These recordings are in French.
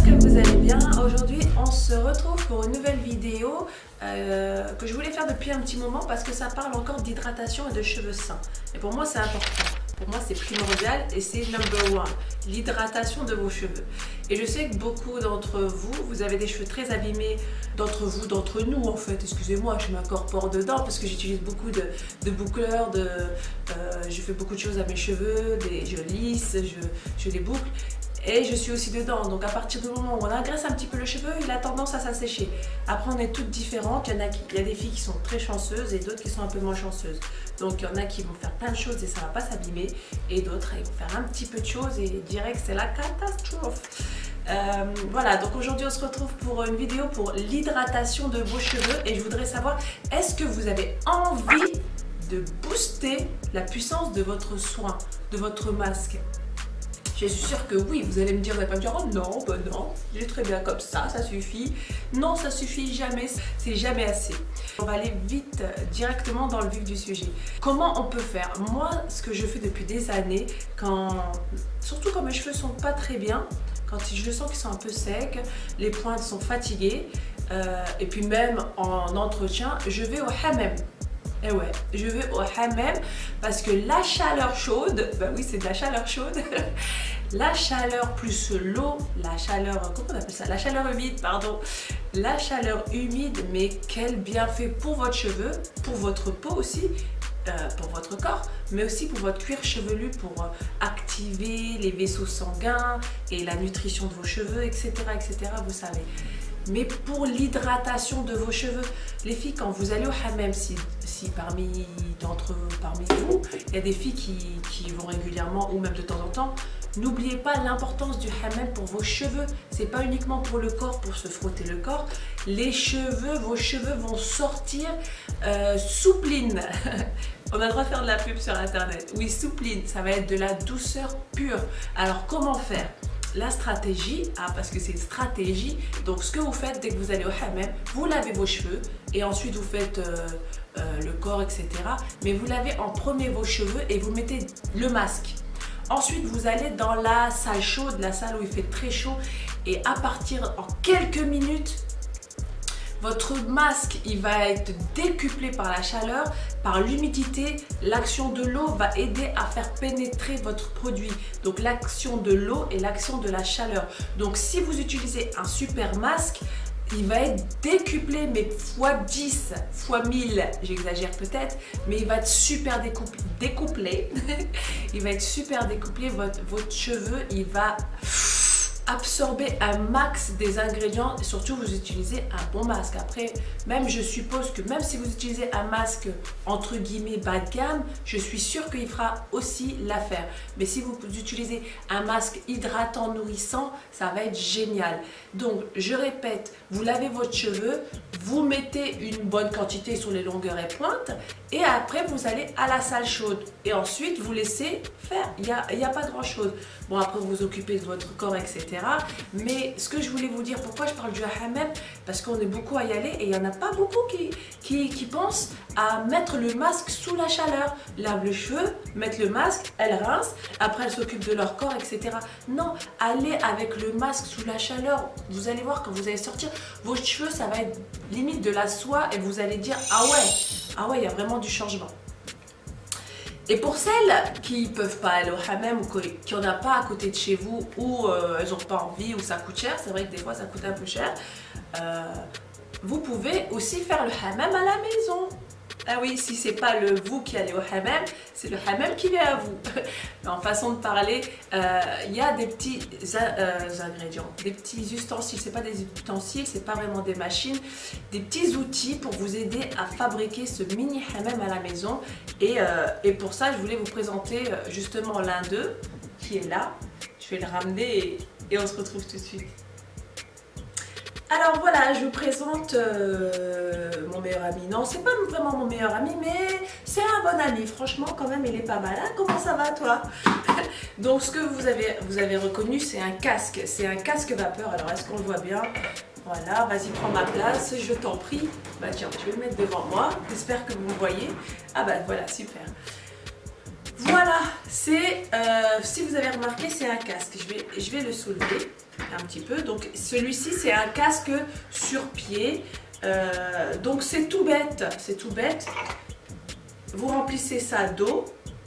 que vous allez bien. Aujourd'hui, on se retrouve pour une nouvelle vidéo que je voulais faire depuis un petit moment parce que ça parle encore d'hydratation et de cheveux sains. Et pour moi, c'est important. Pour moi, c'est primordial et c'est number one, l'hydratation de vos cheveux. Et je sais que beaucoup d'entre vous, vous avez des cheveux très abîmés, d'entre nous en fait, excusez-moi, je m'incorpore dedans parce que j'utilise beaucoup de boucleurs, je fais beaucoup de choses à mes cheveux, je lisse, je les boucle. Et je suis aussi dedans, donc à partir du moment où on agresse un petit peu le cheveu, il a tendance à s'assécher. Après on est toutes différentes, il y a des filles qui sont très chanceuses et d'autres qui sont un peu moins chanceuses. Donc il y en a qui vont faire plein de choses et ça ne va pas s'abîmer, et d'autres ils vont faire un petit peu de choses et direct c'est la catastrophe. Voilà, donc aujourd'hui on se retrouve pour une vidéo pour l'hydratation de vos cheveux et je voudrais savoir, est-ce que vous avez envie de booster la puissance de votre soin, de votre masque? Je suis sûre que oui, vous allez me dire, vous n'allez pas me dire, oh non, ben non, j'ai très bien comme ça suffit. Non, ça suffit jamais, c'est jamais assez. On va aller vite, directement dans le vif du sujet. Comment on peut faire? Moi, ce que je fais depuis des années, surtout quand mes cheveux sont pas très bien, quand je sens qu'ils sont un peu secs, les pointes sont fatiguées, et puis même en entretien, je vais au hammam. Et ouais, je vais au hammam parce que la chaleur chaude, bah oui c'est de la chaleur chaude, la chaleur plus l'eau, la chaleur, comment on appelle ça? La chaleur humide, pardon. La chaleur humide, mais quel bienfait pour votre cheveu, pour votre peau aussi, pour votre corps, mais aussi pour votre cuir chevelu, pour activer les vaisseaux sanguins et la nutrition de vos cheveux, etc. etc. vous savez. Mais pour l'hydratation de vos cheveux, les filles, quand vous allez au hammam, si parmi vous, il y a des filles qui vont régulièrement ou même de temps en temps, n'oubliez pas l'importance du hammam pour vos cheveux. C'est pas uniquement pour le corps, pour se frotter le corps. Les cheveux, vos cheveux vont sortir soupline. On a le droit de faire de la pub sur internet. Oui, soupline, ça va être de la douceur pure. Alors comment faire? La stratégie, parce que c'est une stratégie, donc ce que vous faites dès que vous allez au hammam, vous lavez vos cheveux et ensuite vous faites le corps, etc. Mais vous lavez en premier vos cheveux et vous mettez le masque. Ensuite, vous allez dans la salle chaude, la salle où il fait très chaud, et à partir en quelques minutes, votre masque il va être décuplé par la chaleur, par l'humidité. L'action de l'eau va aider à faire pénétrer votre produit. Donc l'action de l'eau et l'action de la chaleur. Donc si vous utilisez un super masque, il va être décuplé, mais x 10, x 1000, j'exagère peut-être, mais il va être super découplé. Il va être super découplé, votre cheveu, il va absorber un max des ingrédients et surtout vous utilisez un bon masque. Après, même je suppose que même si vous utilisez un masque entre guillemets bas de gamme, je suis sûre qu'il fera aussi l'affaire. Mais si vous utilisez un masque hydratant, nourrissant, ça va être génial. Donc je répète, vous lavez votre cheveu, vous mettez une bonne quantité sur les longueurs et pointes et après vous allez à la salle chaude et ensuite vous laissez faire. Il n'y a pas grand chose. Bon, après vous vous occupez de votre corps, etc. Mais ce que je voulais vous dire, pourquoi je parle du hammam, parce qu'on est beaucoup à y aller et il n'y en a pas beaucoup qui pensent à mettre le masque sous la chaleur. Lavent le cheveu, mettent le masque, elles rincent, après elles s'occupent de leur corps, etc. Non, allez avec le masque sous la chaleur. Vous allez voir quand vous allez sortir, vos cheveux, ça va être limite de la soie et vous allez dire ah ouais, il y a vraiment du changement. Et pour celles qui ne peuvent pas aller au hammam ou qui n'en a pas à côté de chez vous ou elles n'ont pas envie ou ça coûte cher, c'est vrai que des fois ça coûte un peu cher, vous pouvez aussi faire le hammam à la maison. Ah oui, si c'est pas vous qui allez au hammam, c'est le hammam qui vient à vous. En façon de parler, il y a des petits ingrédients, des petits ustensiles. C'est pas des ustensiles, c'est pas vraiment des machines, des petits outils pour vous aider à fabriquer ce mini hammam à la maison. Et pour ça, je voulais vous présenter justement l'un d'eux qui est là. Je vais le ramener et on se retrouve tout de suite. Alors voilà, je vous présente mon meilleur ami. Non, c'est pas vraiment mon meilleur ami, mais c'est un bon ami. Franchement, quand même, il est pas mal. Hein, comment ça va, toi? Donc, ce que vous avez reconnu, c'est un casque. C'est un casque vapeur. Alors, est-ce qu'on le voit bien? Voilà, vas-y, prends ma place, je t'en prie. Bah tiens, je vais le mettre devant moi. J'espère que vous me voyez. Ah bah voilà, super. Voilà, c'est, si vous avez remarqué, c'est un casque. Je vais le soulever un petit peu. Donc celui-ci, c'est un casque sur pied. Donc c'est tout bête, Vous remplissez ça d'eau.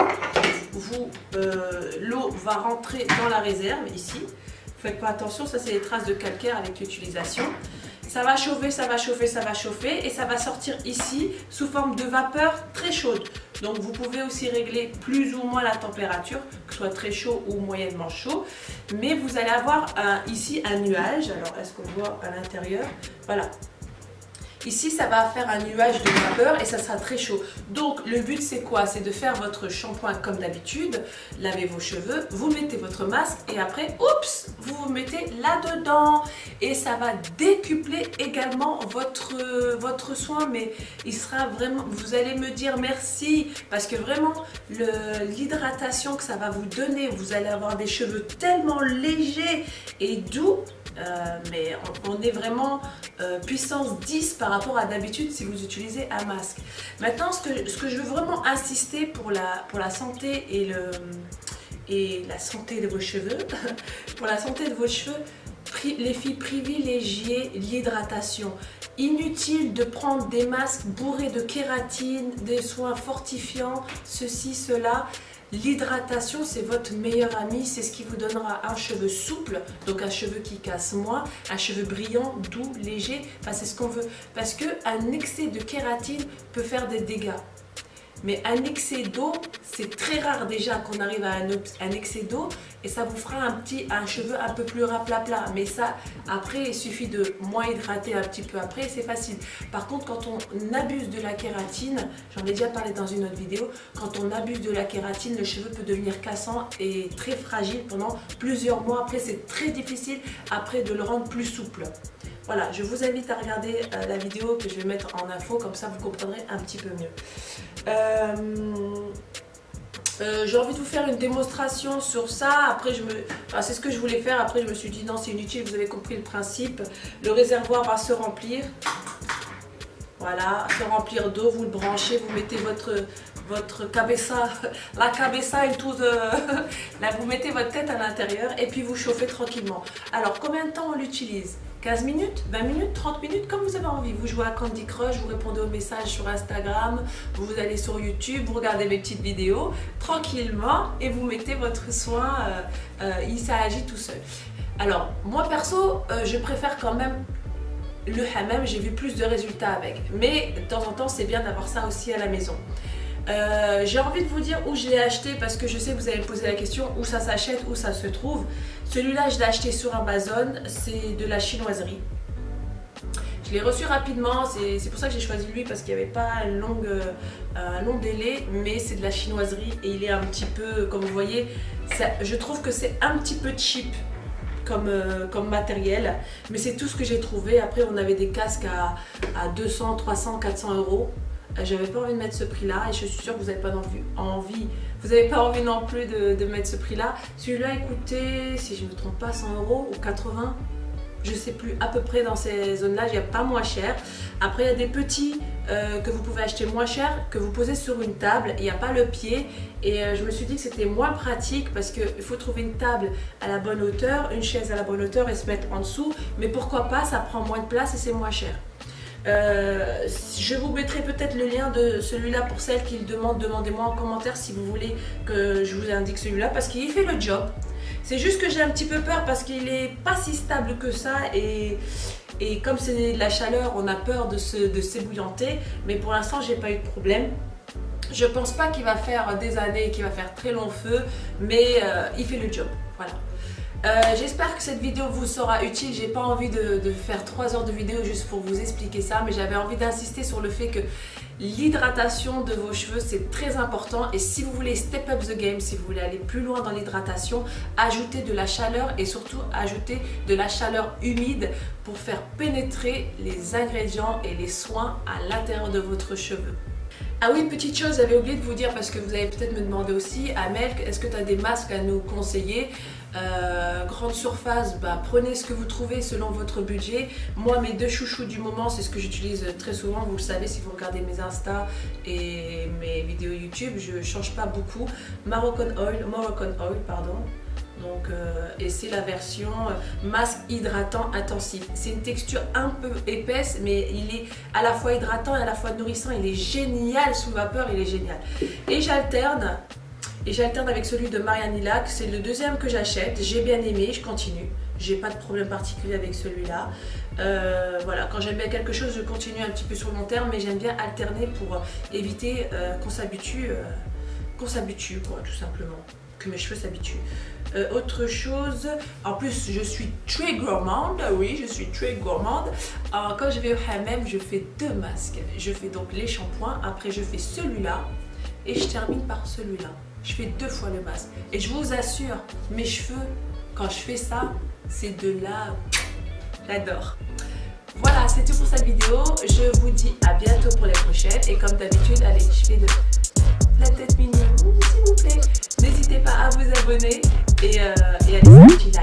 L'eau va rentrer dans la réserve ici. Faites pas attention, ça c'est les traces de calcaire avec l'utilisation. Ça va chauffer, ça va chauffer, ça va chauffer et ça va sortir ici sous forme de vapeur très chaude. Donc vous pouvez aussi régler plus ou moins la température, que ce soit très chaud ou moyennement chaud. Mais vous allez avoir ici un nuage. Alors est-ce qu'on voit à l'intérieur? Voilà. Ici, ça va faire un nuage de vapeur et ça sera très chaud. Donc, le but, c'est quoi? C'est de faire votre shampoing comme d'habitude, laver vos cheveux, vous mettez votre masque et après, oups, vous vous mettez là-dedans. Et ça va décupler également votre soin. Mais il sera vraiment, vous allez me dire merci parce que vraiment, l'hydratation que ça va vous donner, vous allez avoir des cheveux tellement légers et doux. Mais on est vraiment puissance 10 par rapport à d'habitude si vous utilisez un masque. Maintenant, ce que je veux vraiment insister pour la santé et la santé de vos cheveux, pour la santé de vos cheveux, les filles, privilégiez l'hydratation. Inutile de prendre des masques bourrés de kératine, des soins fortifiants, ceci, cela. L'hydratation, c'est votre meilleur ami, c'est ce qui vous donnera un cheveu souple, donc un cheveu qui casse moins, un cheveu brillant, doux, léger, enfin c'est ce qu'on veut. Parce qu'un excès de kératine peut faire des dégâts. Mais un excès d'eau, c'est très rare déjà qu'on arrive à un excès d'eau et ça vous fera un cheveu un peu plus raplapla. Mais ça, après, il suffit de moins hydrater un petit peu après, c'est facile. Par contre, quand on abuse de la kératine, j'en ai déjà parlé dans une autre vidéo, quand on abuse de la kératine, le cheveu peut devenir cassant et très fragile pendant plusieurs mois. Après, c'est très difficile après de le rendre plus souple. Voilà, je vous invite à regarder la vidéo que je vais mettre en info, comme ça vous comprendrez un petit peu mieux. J'ai envie de vous faire une démonstration sur ça. Après, c'est ce que je voulais faire. Après, je me suis dit non, c'est inutile, vous avez compris le principe. Le réservoir va se remplir. Voilà, se remplir d'eau, vous le branchez, vous mettez votre cabeza, la cabeza into the... Là, vous mettez votre tête à l'intérieur et puis vous chauffez tranquillement. Alors, combien de temps on l'utilise? 15 minutes, 20 minutes, 30 minutes, comme vous avez envie. Vous jouez à Candy Crush, vous répondez aux messages sur Instagram, vous allez sur YouTube, vous regardez mes petites vidéos tranquillement et vous mettez votre soin, ça agit tout seul. Alors, moi perso, je préfère quand même le hammam, j'ai vu plus de résultats avec. Mais de temps en temps, c'est bien d'avoir ça aussi à la maison. J'ai envie de vous dire où je l'ai acheté parce que je sais que vous allez me poser la question où ça s'achète, où ça se trouve. Celui-là, je l'ai acheté sur Amazon, c'est de la chinoiserie. Je l'ai reçu rapidement, c'est pour ça que j'ai choisi lui parce qu'il n'y avait pas un long délai, mais c'est de la chinoiserie et il est un petit peu, comme vous voyez, je trouve que c'est un petit peu cheap comme matériel, mais c'est tout ce que j'ai trouvé. Après, on avait des casques à 200, 300, 400 euros. J'avais pas envie de mettre ce prix là et je suis sûre que vous n'avez pas envie, vous n'avez pas envie non plus de mettre ce prix là. Celui-là, écoutez, si je ne me trompe pas, 100 euros ou 80, je sais plus, à peu près dans ces zones là, il n'y a pas moins cher. Après, il y a des petits que vous pouvez acheter moins cher, que vous posez sur une table, il n'y a pas le pied et je me suis dit que c'était moins pratique parce qu'il faut trouver une table à la bonne hauteur, une chaise à la bonne hauteur et se mettre en dessous, mais pourquoi pas, ça prend moins de place et c'est moins cher. Je vous mettrai peut-être le lien de celui-là pour celles qui le demandent. Demandez-moi en commentaire si vous voulez que je vous indique celui-là parce qu'il fait le job. C'est juste que j'ai un petit peu peur parce qu'il n'est pas si stable que ça et comme c'est de la chaleur, on a peur de s'ébouillanter. Mais pour l'instant, j'ai pas eu de problème. Je pense pas qu'il va faire des années, qu'il va faire très long feu, mais il fait le job. Voilà. J'espère que cette vidéo vous sera utile. J'ai pas envie de faire 3 heures de vidéo juste pour vous expliquer ça, mais j'avais envie d'insister sur le fait que l'hydratation de vos cheveux c'est très important et si vous voulez step up the game, si vous voulez aller plus loin dans l'hydratation, ajoutez de la chaleur et surtout ajoutez de la chaleur humide pour faire pénétrer les ingrédients et les soins à l'intérieur de votre cheveu. Ah oui, petite chose, j'avais oublié de vous dire parce que vous allez peut-être me demander aussi, Amel, est-ce que tu as des masques à nous conseiller grande surface, bah, prenez ce que vous trouvez selon votre budget. Moi, mes deux chouchous du moment, c'est ce que j'utilise très souvent. Vous le savez si vous regardez mes Insta et mes vidéos YouTube, je ne change pas beaucoup. Moroccan Oil, pardon. Donc, et c'est la version masque hydratant intensif. C'est une texture un peu épaisse, mais il est à la fois hydratant et à la fois nourrissant. Il est génial sous vapeur, il est génial. Et j'alterne avec celui de Marianne Lilac. C'est le deuxième que j'achète. J'ai bien aimé, je continue. J'ai pas de problème particulier avec celui-là. Voilà, quand j'aime bien quelque chose, je continue un petit peu sur le long terme, mais j'aime bien alterner pour éviter qu'on s'habitue, quoi, tout simplement. Que mes cheveux s'habituent. Autre chose, en plus je suis très gourmande, oui je suis très gourmande. Alors, quand je vais au hammam, je fais 2 masques. Je fais donc les shampoings, après je fais celui-là et je termine par celui-là. Je fais 2 fois le masque. Et je vous assure, mes cheveux, quand je fais ça, c'est de là, j'adore. Voilà, c'est tout pour cette vidéo. Je vous dis à bientôt pour les prochaines. Et comme d'habitude, allez, je fais de la tête mignonne, s'il vous plaît. N'hésitez pas à vous abonner et à laisser un petit like.